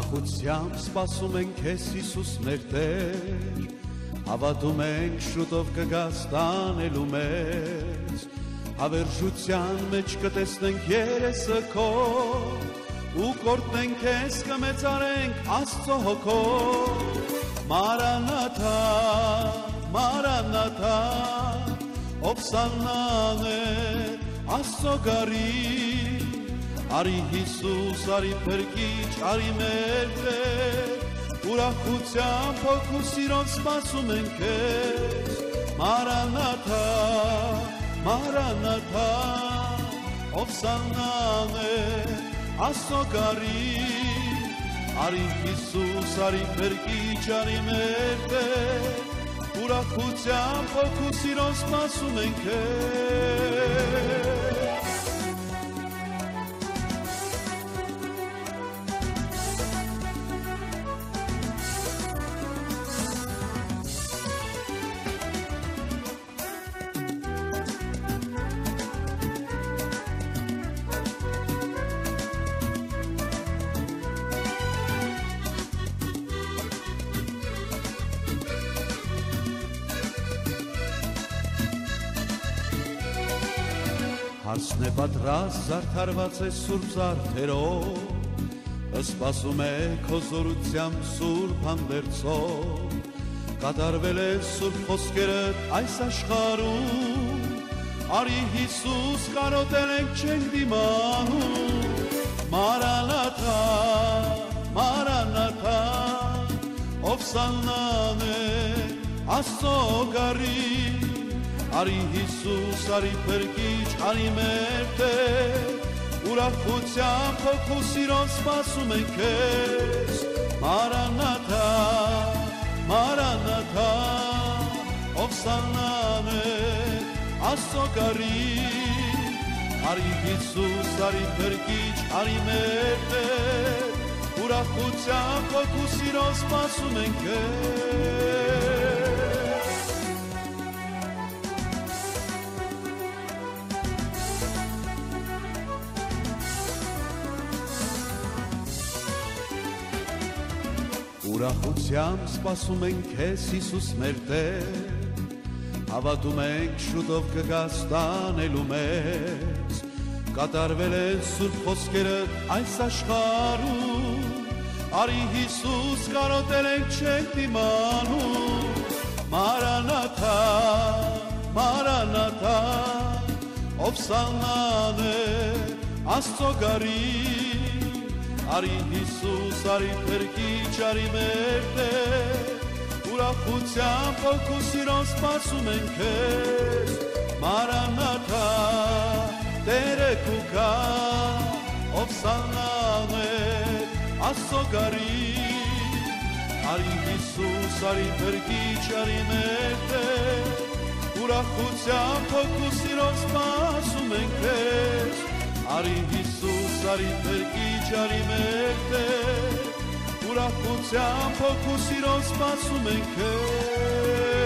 ուրախությամբ սպասում ենք քեզ Հիսուս մեր Տեր, հավատում ենք շուտով կգաս տանելու մեզ, հավերժության մեջ կտեսնենք երեսը քո, ու կորտնենք քեզ կմեծարենք Աստծո հոգով, Մարանաթա, Մարանաթա, ով Աստծո գարի, արի Հիսուս, արի փրկիչ, արի մեր Տեր, ուրախությամբ հոգու սիրով սպասում ենք քեզ, Մարանաթա, Մարանաթա, ով Աստծո գարի, արի Հիսուս, արի փրկիչ, արի մեր Տեր, ուրախությամբ հոգու սիրով սպասում ենք քեզ։ Հարսն է պատրաստ, զարդարված է սուրբ զարդերով, սպասում է քո զորությամբ սուրբ հանդերձով, կատարվել է սուրբ խոսքերդ այս աշխարհում, արի Հիսուս կարոտել ենք չենք դիմանում, Մարանաթա, Մարանաթա, ով Աստծո գարի, արի Հիսուս, արի փրկիչ, արի մեր Տեր, ուրախությամբ հոգու սիրով սպասում ենք քեզ, Մարանաթա, Մարանաթա, ով Աստծո գարի, արի Հիսուս, արի փրկիչ, արի մեր Տեր, ուրախությամբ հոգու սիրով սպասում ենք քեզ։ Ուրախությամբ սպասում ենք քեզ Հիսուս մեր Տեր, հավատում ենք շուտով կգաս տանելու մեզ, կատարվել է սուրբ խոսքերդ այս աշխարհում, արի Հիսուս կարոտել ենք չենք դիմանում, Մարանաթա, Մարանաթա, ով Աստծո գարի, արի Հիսուս, արի փրկիչ, արի մեր Տեր, ուրախությամբ հոգու սիրով սպասում ենք քեզ, Մարանաթա, Տերը քու կա, ով Աստծո գարի, արի Հիսուս, արի փրկիչ, արի մեր Տեր, ուրախությամբ հոգու սիրով սպասում ենք քեզ, արի Հիսուս, արի փրկիչ, արի մեր Տեր, ուրախությամբ հոգու սիրով սպասում ենք քեզ։